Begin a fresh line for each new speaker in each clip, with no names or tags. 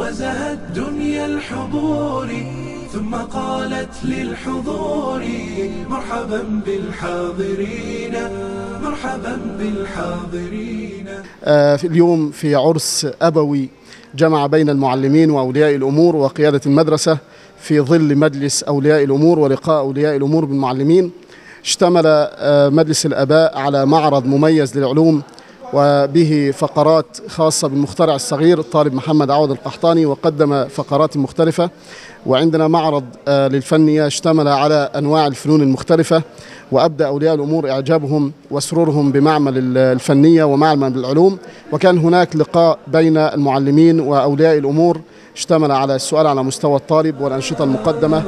وزهت دنيا الحضور ثم قالت للحضور مرحبا بالحاضرين مرحبا بالحاضرين.
اليوم في عرس أبوي جمع بين المعلمين وأولياء الأمور وقيادة المدرسة في ظل مجلس أولياء الأمور ولقاء أولياء الأمور بالمعلمين. اشتمل مجلس الآباء على معرض مميز للعلوم وبه فقرات خاصة بالمخترع الصغير الطالب محمد عوض القحطاني، وقدم فقرات مختلفة. وعندنا معرض للفنية اشتمل على أنواع الفنون المختلفة، وأبدأ أولياء الأمور إعجابهم وسرورهم بمعمل الفنية ومعمل العلوم. وكان هناك لقاء بين المعلمين وأولياء الأمور اشتمل على السؤال على مستوى الطالب والأنشطة المقدمة.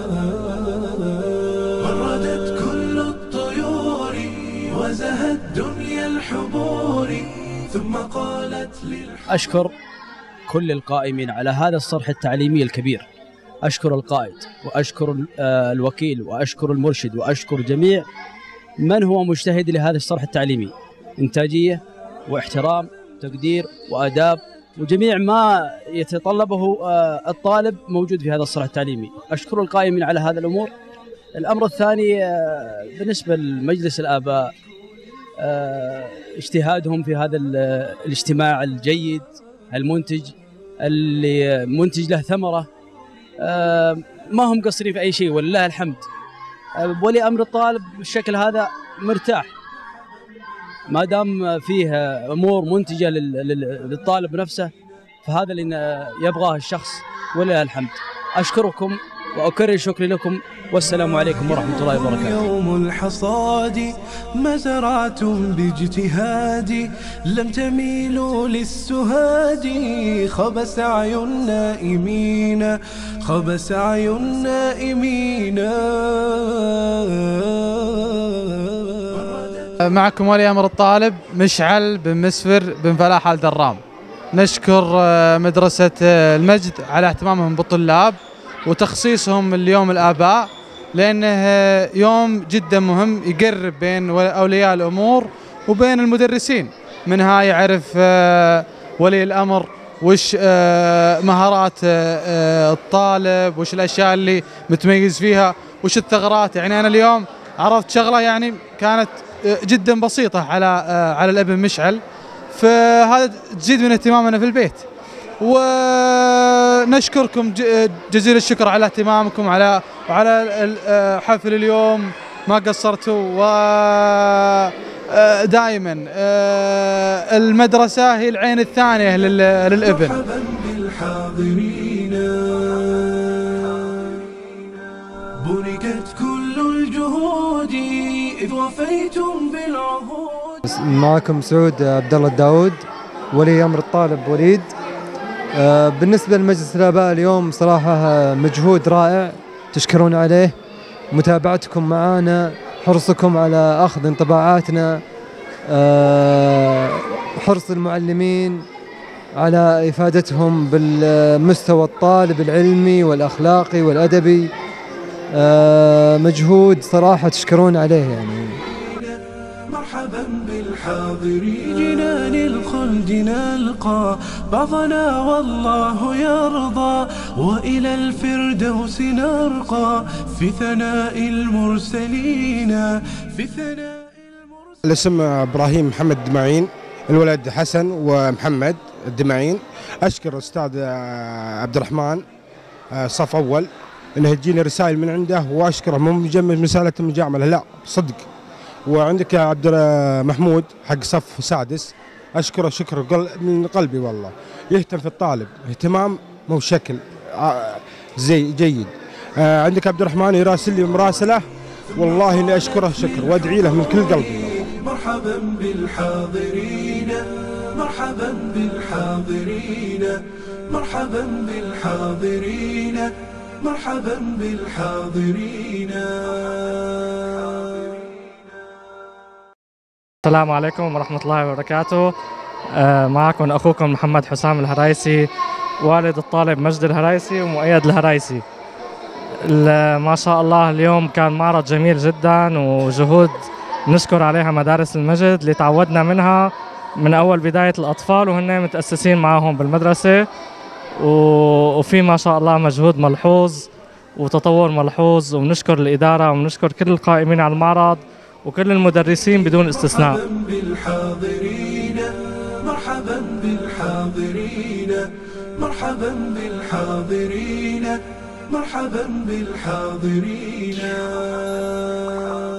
وردت كل الطيور وزهت دنيا الحضور ثم قالت
أشكر كل القائمين على هذا الصرح التعليمي الكبير. أشكر القائد وأشكر الوكيل وأشكر المرشد وأشكر جميع من هو مجتهد لهذا الصرح التعليمي، إنتاجية واحترام تقدير وأداب وجميع ما يتطلبه الطالب موجود في هذا الصرح التعليمي. أشكر القائمين على هذا الأمور. الأمر الثاني بالنسبة لمجلس الآباء، اجتهادهم في هذا الاجتماع الجيد المنتج اللي منتج له ثمرة، ما هم قصرين في أي شيء ولله الحمد. ولي أمر الطالب بالشكل هذا مرتاح ما دام فيه أمور منتجة للطالب نفسه، فهذا اللي يبغاه الشخص ولله الحمد. أشكركم وأكرر شكري لكم، والسلام عليكم ورحمة الله وبركاته.
يوم الحصاد ما زرعتم باجتهاد لم تميلوا للسهاد خاب سعي النائمين خاب سعي النائمين.
معكم ولي أمر الطالب مشعل بن مسفر بن فلاح آل درام. نشكر مدرسة المجد على اهتمامهم بالطلاب وتخصيصهم اليوم الآباء، لأنه يوم جدا مهم يقرب بين أولياء الأمور وبين المدرسين، منها يعرف ولي الأمر وش مهارات الطالب، وش الأشياء اللي متميز فيها، وش الثغرات. يعني أنا اليوم عرفت شغلة يعني كانت جدا بسيطة على الابن مشعل، فهذا تزيد من اهتمامنا في البيت. ونشكركم جزيل الشكر على اهتمامكم وعلى حفل اليوم، ما قصرتوا. ودائما المدرسة هي العين الثانية للابن.
مرحبا بالحاضرين بركت كل الجهود إذ وفيتم بالعهود.
معكم سعود عبد الله الداود ولي أمر الطالب وليد. بالنسبة لمجلس الآباء اليوم صراحة مجهود رائع تشكرون عليه، متابعتكم معنا، حرصكم على أخذ انطباعاتنا، حرص المعلمين على إفادتهم بالمستوى الطالب العلمي والأخلاقي والأدبي. مجهود صراحة تشكرون عليه يعني.
مرحبا بالحاضرين جنان الخلد نلقى بعضنا والله يرضى وإلى الفردوس نرقى في ثناء المرسلين في ثناء المرسلين.
الاسم إبراهيم محمد الدماعين، الولد حسن ومحمد الدماعين. أشكر الأستاذ عبد الرحمن صف أول إنه تجيني رسائل من عنده، وأشكره مو مجمل مسألة مجاملة لا صدق. وعندك يا عبد محمود حق صف سادس، أشكره شكر من قلبي والله، يهتم في الطالب اهتمام مو شكل زي جيد. عندك عبد الرحمن يراسل لي مراسلة والله إني أشكره شكر وأدعي له من كل قلبي.
مرحبا بالحاضرين مرحبا بالحاضرين مرحبا بالحاضرين مرحبا بالحاضرين.
السلام عليكم ورحمة الله وبركاته. معكم أخوكم محمد حسام الهرايسي، والد الطالب مجد الهرايسي ومؤيد الهرايسي. ما شاء الله اليوم كان معرض جميل جدا وجهود نشكر عليها مدارس المجد اللي تعودنا منها من أول بداية الأطفال وهن متأسسين معهم بالمدرسة. وفي ما شاء الله مجهود ملحوظ وتطور ملحوظ، وبنشكر الإدارة وبنشكر كل القائمين على المعرض وكل المدرسين بدون استثناء.
مرحبا بالحاضرين، مرحبا بالحاضرين، مرحبا بالحاضرين، مرحبا بالحاضرين.